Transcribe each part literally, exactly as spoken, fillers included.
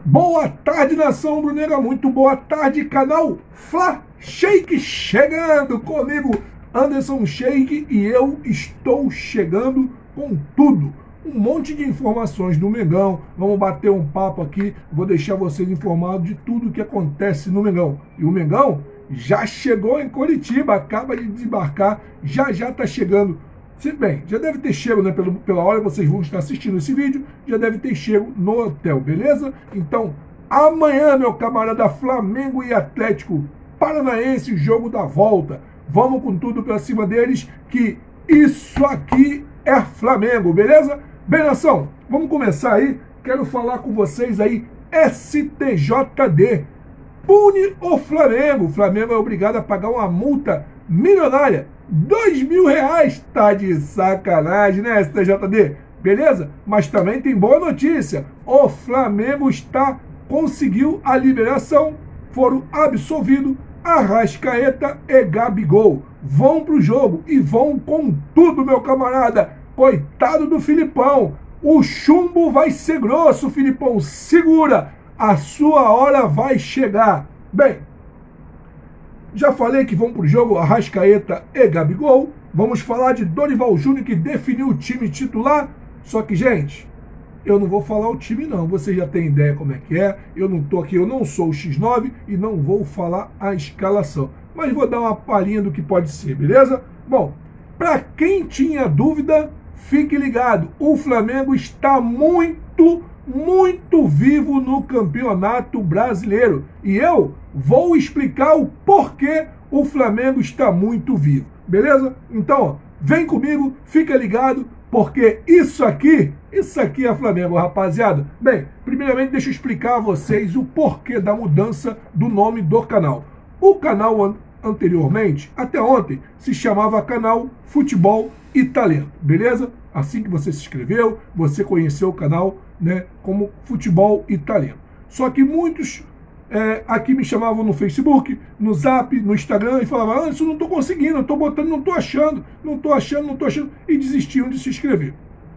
Boa tarde, nação rubro-negra, muito boa tarde, canal Fla Shake chegando comigo, Anderson Sheik, e eu estou chegando com tudo, um monte de informações do Mengão. Vamos bater um papo aqui, vou deixar vocês informados de tudo que acontece no Mengão. E o Mengão já chegou em Curitiba, acaba de desembarcar, já já está chegando. Bem, já deve ter chego, né, pela, pela hora que vocês vão estar assistindo esse vídeo, já deve ter chego no hotel, beleza? Então, amanhã, meu camarada, Flamengo e Atlético Paranaense, jogo da volta. Vamos com tudo pra cima deles, que isso aqui é Flamengo, beleza? Bem, nação, vamos começar aí. Quero falar com vocês aí, S T J D. Pune o Flamengo. O Flamengo é obrigado a pagar uma multa milionária. Dois mil reais, tá de sacanagem, né, S T J D? Beleza? Mas também tem boa notícia. O Flamengo está, conseguiu a liberação, foram absolvidos Arrascaeta e Gabigol. Vão pro jogo e vão com tudo, meu camarada. Coitado do Filipão. O chumbo vai ser grosso, Filipão. Segura, a sua hora vai chegar. Bem, já falei que vão pro jogo Arrascaeta e Gabigol. Vamos falar de Dorival Júnior, que definiu o time titular. Só que, gente, eu não vou falar o time não. Você já tem ideia como é que é. Eu não tô aqui, eu não sou o X nove e não vou falar a escalação. Mas vou dar uma palhinha do que pode ser, beleza? Bom, para quem tinha dúvida, fique ligado. O Flamengo está muito, muito vivo no Campeonato Brasileiro. E eu vou explicar o porquê o Flamengo está muito vivo, beleza? Então, ó, vem comigo, fica ligado, porque isso aqui, isso aqui é Flamengo, rapaziada. Bem, primeiramente deixa eu explicar a vocês o porquê da mudança do nome do canal. O canal an anteriormente, até ontem, se chamava Canal Futebol e Talento, beleza? Assim que você se inscreveu, você conheceu o canal, né, como Futebol e Talento. Só que muitos é, aqui me chamavam no Facebook, no Zap, no Instagram, e falavam, ah, isso não estou conseguindo, eu estou botando, não estou achando, não estou achando, não estou achando, e desistiam de se inscrever.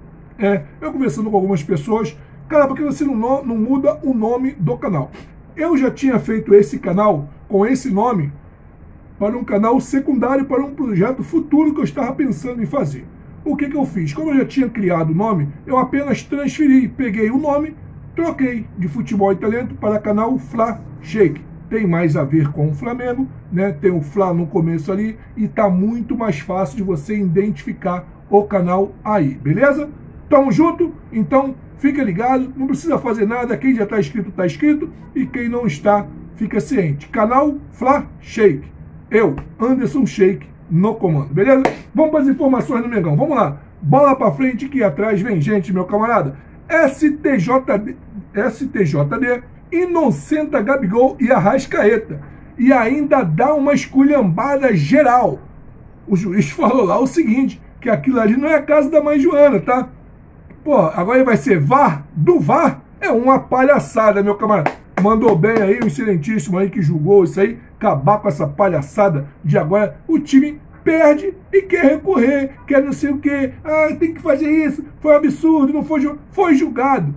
É, eu conversando com algumas pessoas, cara, por que você não, não muda o nome do canal? Eu já tinha feito esse canal com esse nome para um canal secundário, para um projeto futuro que eu estava pensando em fazer. O que que eu fiz? Como eu já tinha criado o nome, eu apenas transferi, peguei o nome, troquei de Futebol e Talento para canal Fla Shake. Tem mais a ver com o Flamengo, né? Tem o Fla no começo ali e tá muito mais fácil de você identificar o canal aí, beleza? Tamo junto? Então fica ligado, não precisa fazer nada, quem já está inscrito está inscrito e quem não está fica ciente. Canal Fla Shake. Eu, Anderson Sheik, no comando, beleza? Vamos para as informações do Mengão, vamos lá. Bola para frente que atrás vem gente, meu camarada. S T J D, S T J D inocenta Gabigol e Arrascaeta e ainda dá uma esculhambada geral. O juiz falou lá o seguinte, que aquilo ali não é a casa da mãe Joana, tá? Pô, agora vai ser V A R do V A R? É uma palhaçada, meu camarada. Mandou bem aí o excelentíssimo aí que julgou isso aí, acabar com essa palhaçada de agora o time perde e quer recorrer, quer não sei o quê, ah, tem que fazer isso, foi um absurdo, não foi julgado. Foi julgado.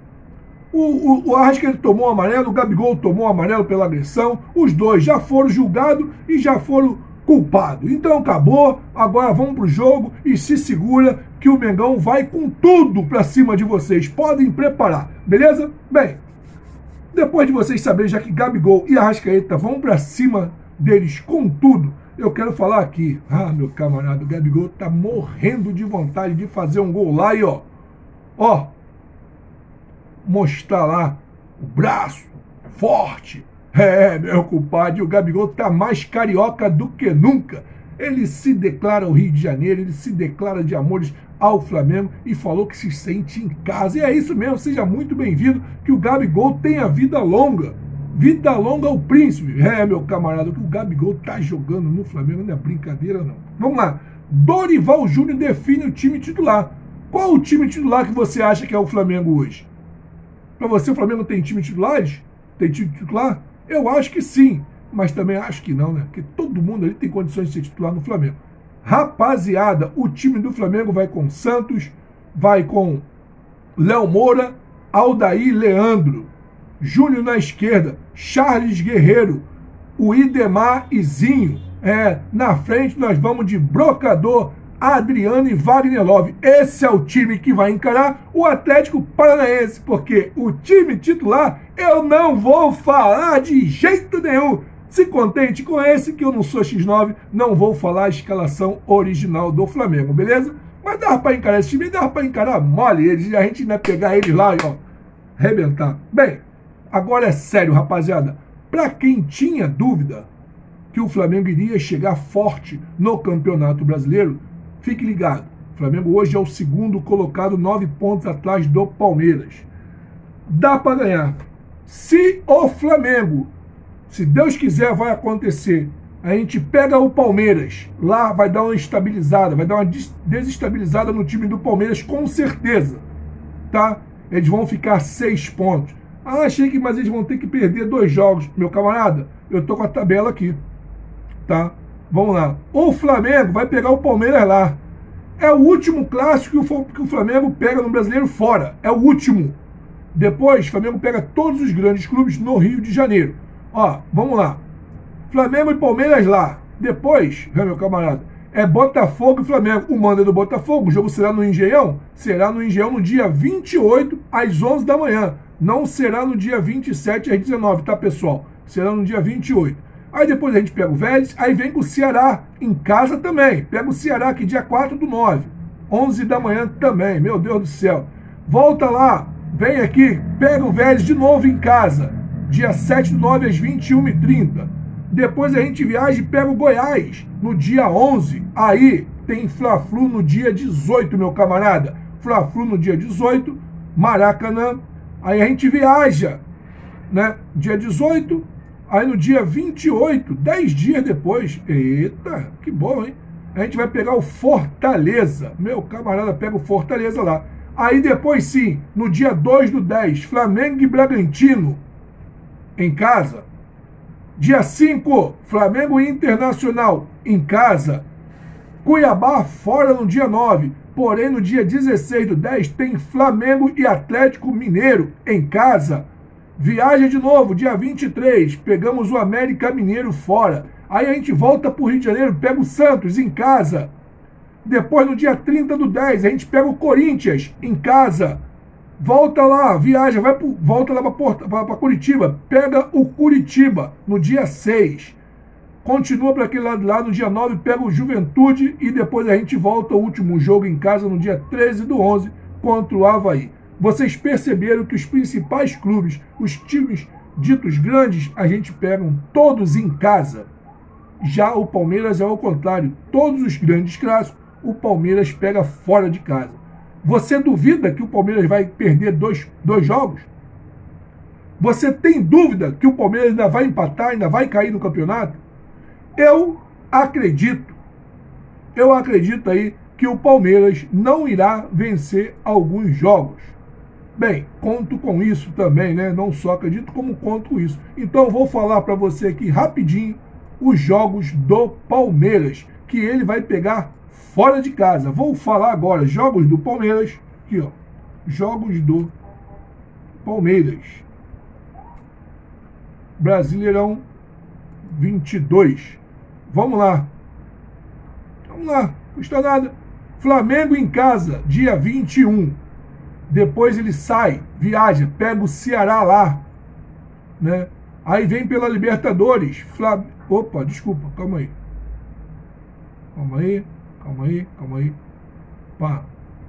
O, o, o Arrascaeta tomou amarelo, o Gabigol tomou amarelo pela agressão, os dois já foram julgados e já foram culpados. Então acabou, agora vamos pro jogo e se segura que o Mengão vai com tudo pra cima de vocês, podem preparar, beleza? Bem, depois de vocês saberem já que Gabigol e Arrascaeta vão pra cima deles com tudo, eu quero falar aqui, ah, meu camarada, o Gabigol tá morrendo de vontade de fazer um gol lá e ó, ó, mostrar lá o braço forte. É, meu compadre, o Gabigol tá mais carioca do que nunca. Ele se declara ao Rio de Janeiro, ele se declara de amores ao Flamengo e falou que se sente em casa. E é isso mesmo, seja muito bem-vindo, que o Gabigol tenha vida longa. Vida longa ao príncipe. É, meu camarada, o que o Gabigol tá jogando no Flamengo não é brincadeira, não. Vamos lá. Dorival Júnior define o time titular. Qual o time titular que você acha que é o Flamengo hoje? Para você, o Flamengo tem time titulares? Tem time titular? Eu acho que sim, mas também acho que não, né? Porque todo mundo ali tem condições de ser titular no Flamengo. Rapaziada, o time do Flamengo vai com Santos, vai com Léo Moura, Aldair, Leandro, Júnior na esquerda, Charles Guerreiro, o Idemar e Zinho. É, na frente nós vamos de Brocador, Adriano e Wagner Love. Esse é o time que vai encarar o Atlético Paranaense, porque o time titular eu não vou falar de jeito nenhum. Se contente com esse, que eu não sou xis nove, não vou falar a escalação original do Flamengo, beleza? Mas dava pra encarar esse time, dava pra encarar mole eles, e a gente ainda pegar eles lá e, ó, arrebentar. Bem, agora é sério, rapaziada. Pra quem tinha dúvida que o Flamengo iria chegar forte no Campeonato Brasileiro, fique ligado. O Flamengo hoje é o segundo colocado, nove pontos atrás do Palmeiras. Dá pra ganhar. Se o Flamengo, se Deus quiser, vai acontecer, a gente pega o Palmeiras, lá vai dar uma estabilizada, vai dar uma desestabilizada no time do Palmeiras, com certeza, tá? Eles vão ficar seis pontos. Ah, achei que, mas eles vão ter que perder dois jogos. Meu camarada, eu tô com a tabela aqui, tá? Vamos lá. O Flamengo vai pegar o Palmeiras lá. É o último clássico que o Flamengo pega no Brasileiro fora. É o último. Depois, o Flamengo pega todos os grandes clubes no Rio de Janeiro. Ó, vamos lá. Flamengo e Palmeiras lá. Depois, meu camarada, é Botafogo e Flamengo. O mando é do Botafogo. O jogo será no Engenhão? Será no Engenhão no dia vinte e oito, às onze da manhã. Não será no dia vinte e sete, às dezenove, tá, pessoal? Será no dia vinte e oito. Aí depois a gente pega o Vélez, aí vem com o Ceará, em casa também. Pega o Ceará aqui dia quatro do nove, onze da manhã também, meu Deus do céu. Volta lá, vem aqui, pega o Vélez de novo em casa, dia sete do nove às vinte e uma e trinta. Depois a gente viaja e pega o Goiás, no dia onze. Aí tem Fla-Flu no dia dezoito, meu camarada. Fla-Flu no dia dezoito, Maracanã. Aí a gente viaja, né, dia dezoito. Aí no dia vinte e oito, dez dias depois, eita, que bom, hein? A gente vai pegar o Fortaleza. Meu camarada pega o Fortaleza lá. Aí depois sim, no dia dois do dez, Flamengo e Bragantino em casa. Dia cinco, Flamengo e Internacional em casa. Cuiabá fora no dia nove. Porém, no dia dezesseis do dez, tem Flamengo e Atlético Mineiro em casa. Viagem de novo, dia vinte e três, pegamos o América Mineiro fora. Aí a gente volta para o Rio de Janeiro, pega o Santos em casa. Depois, no dia trinta do dez, a gente pega o Corinthians em casa. Volta lá, viaja, vai pro, volta lá para Curitiba, pega o Curitiba no dia seis. Continua para aquele lado lá, no dia nove, pega o Juventude e depois a gente volta ao último jogo em casa no dia treze do onze contra o Avaí. Vocês perceberam que os principais clubes, os times ditos grandes, a gente pega todos em casa. Já o Palmeiras é ao contrário. Todos os grandes clássicos, o Palmeiras pega fora de casa. Você duvida que o Palmeiras vai perder dois, dois jogos? Você tem dúvida que o Palmeiras ainda vai empatar, ainda vai cair no campeonato? Eu acredito, eu acredito aí que o Palmeiras não irá vencer alguns jogos. Bem, conto com isso também, né? Não só acredito, como conto com isso. Então, eu vou falar para você aqui rapidinho os jogos do Palmeiras, que ele vai pegar fora de casa. Vou falar agora, jogos do Palmeiras, aqui ó, jogos do Palmeiras. Brasileirão vinte e dois. Vamos lá. Vamos lá, não custa nada. Flamengo em casa, dia vinte e um. Depois ele sai, viaja, pega o Ceará lá, né? Aí vem pela Libertadores. Flam... Opa, desculpa, calma aí. Calma aí, calma aí, calma aí. Pá.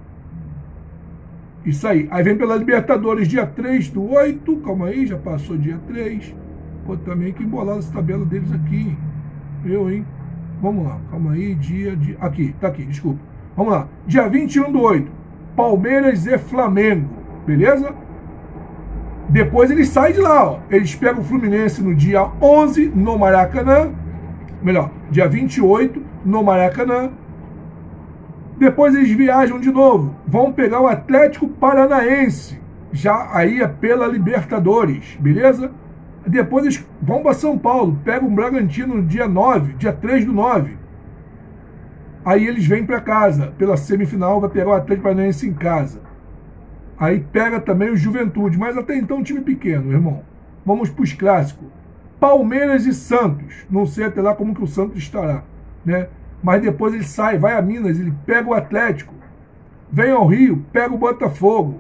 Isso aí. Aí vem pela Libertadores, dia três do oito. Calma aí, já passou dia três. Pô, também que embolado essa tabela deles aqui. Eu, hein? Vamos lá, calma aí, dia de... Aqui, tá aqui, desculpa. Vamos lá. Dia vinte e um do oito. Palmeiras e Flamengo, beleza? Depois eles saem de lá, ó. Eles pegam o Fluminense no dia onze, no Maracanã. Melhor, dia vinte e oito, no Maracanã. Depois eles viajam de novo. Vão pegar o Atlético Paranaense. Já aí é pela Libertadores, beleza? Depois eles vão para São Paulo. Pegam o Bragantino no dia nove, dia três do nove. Aí eles vêm para casa. Pela semifinal vai pegar o Atlético Paranaense em casa. Aí pega também o Juventude, mas até então time pequeno, irmão. Vamos para os clássicos. Palmeiras e Santos. Não sei até lá como que o Santos estará, né? Mas depois ele sai, vai a Minas, ele pega o Atlético. Vem ao Rio, pega o Botafogo.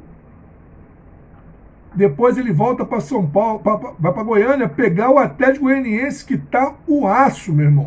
Depois ele volta para São Paulo, pra, pra, vai para Goiânia, pegar o Atlético Goianiense, que tá o aço, meu irmão.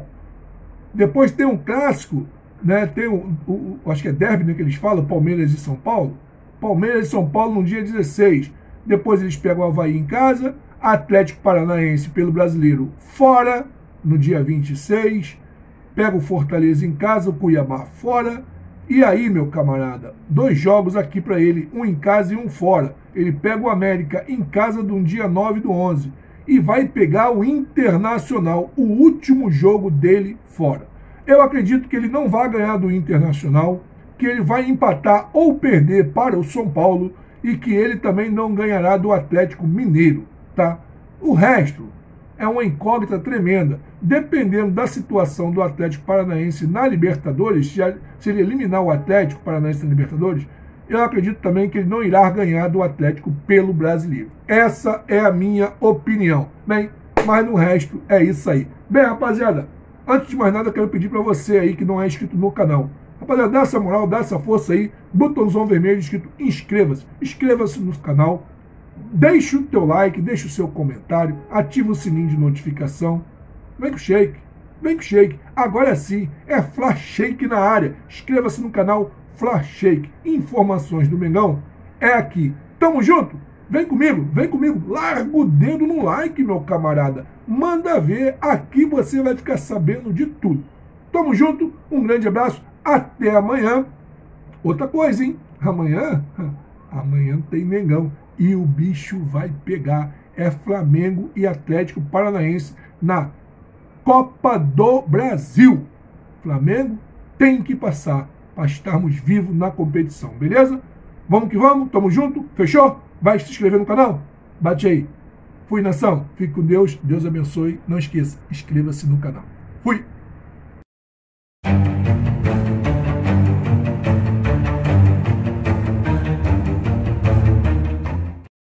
Depois tem um clássico, né? Tem o, o, o acho que é derby, né, que eles falam, Palmeiras e São Paulo. Palmeiras e São Paulo no dia dezesseis. Depois eles pegam o Avaí em casa, Atlético Paranaense pelo Brasileiro fora, no dia vinte e seis. Pega o Fortaleza em casa, o Cuiabá fora. E aí, meu camarada, dois jogos aqui para ele, um em casa e um fora. Ele pega o América em casa do dia nove do onze e vai pegar o Internacional, o último jogo dele fora. Eu acredito que ele não vai ganhar do Internacional, que ele vai empatar ou perder para o São Paulo e que ele também não ganhará do Atlético Mineiro, tá? O resto é uma incógnita tremenda. Dependendo da situação do Atlético Paranaense na Libertadores, se ele eliminar o Atlético Paranaense na Libertadores, eu acredito também que ele não irá ganhar do Atlético pelo Brasileiro. Essa é a minha opinião. Bem, mas no resto é isso aí. Bem, rapaziada, antes de mais nada, eu quero pedir para você aí que não é inscrito no canal. Rapaziada, dá essa moral, dá essa força aí, botãozão vermelho escrito inscreva-se. Inscreva-se no canal, deixe o teu like, deixe o seu comentário, ativa o sininho de notificação. Vem com o Shake, vem com o Shake. Agora sim, é Fla Shake na área. Inscreva-se no canal Fla Shake. Informações do Mengão é aqui. Tamo junto? Vem comigo, vem comigo. Larga o dedo no like, meu camarada. Manda ver, aqui você vai ficar sabendo de tudo. Tamo junto, um grande abraço, até amanhã. Outra coisa, hein? Amanhã, amanhã tem Mengão. E o bicho vai pegar. É Flamengo e Atlético Paranaense na Copa do Brasil. Flamengo tem que passar para estarmos vivos na competição, beleza? Vamos que vamos, tamo junto, fechou? Vai se inscrever no canal? Bate aí. Fui, nação. Fique com Deus, Deus abençoe. Não esqueça, inscreva-se no canal. Fui!